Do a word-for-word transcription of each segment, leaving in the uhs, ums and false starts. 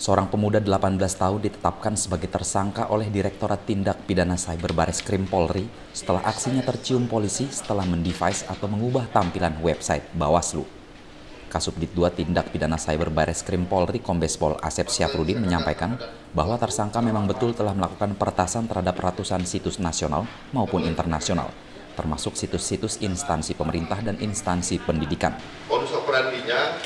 Seorang pemuda delapan belas tahun ditetapkan sebagai tersangka oleh Direktorat Tindak Pidana Cyber Bareskrim Polri setelah aksinya tercium polisi setelah mendevice atau mengubah tampilan website Bawaslu. Kasubdit dua Tindak Pidana Cyber Bareskrim Polri Kombes Pol Asep Syafruddin menyampaikan bahwa tersangka memang betul telah melakukan peretasan terhadap ratusan situs nasional maupun internasional, termasuk situs-situs instansi pemerintah dan instansi pendidikan. Modus operandinya,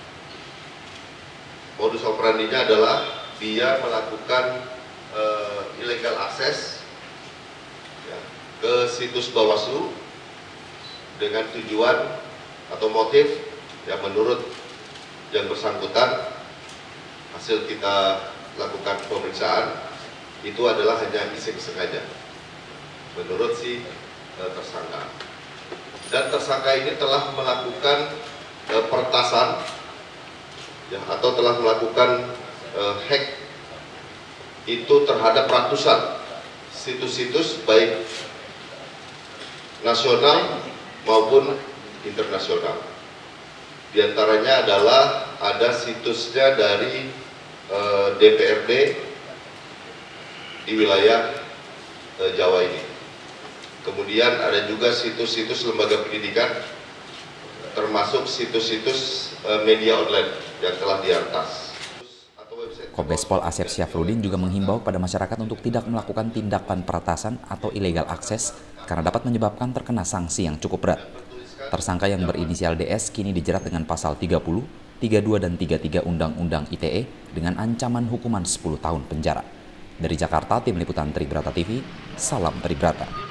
modus operandinya adalah dia melakukan uh, illegal access ya, ke situs Bawaslu dengan tujuan atau motif yang menurut yang bersangkutan hasil kita lakukan pemeriksaan itu adalah hanya iseng-iseng saja menurut si uh, tersangka. Dan tersangka ini telah melakukan uh, peretasan ya, atau telah melakukan uh, hack itu terhadap ratusan situs-situs baik nasional maupun internasional. Di antaranya adalah ada situsnya dari uh, D P R D di wilayah uh, Jawa ini. Kemudian ada juga situs-situs lembaga pendidikan, termasuk situs-situs uh, media online yang telah diatas. Kombes Pol Asep Syafruddin juga menghimbau pada masyarakat untuk tidak melakukan tindakan peretasan atau illegal access karena dapat menyebabkan terkena sanksi yang cukup berat. Tersangka yang berinisial D S kini dijerat dengan pasal tiga puluh, tiga puluh dua, dan tiga puluh tiga Undang-Undang I T E dengan ancaman hukuman sepuluh tahun penjara. Dari Jakarta, Tim Liputan Tribrata T V, salam Tribrata.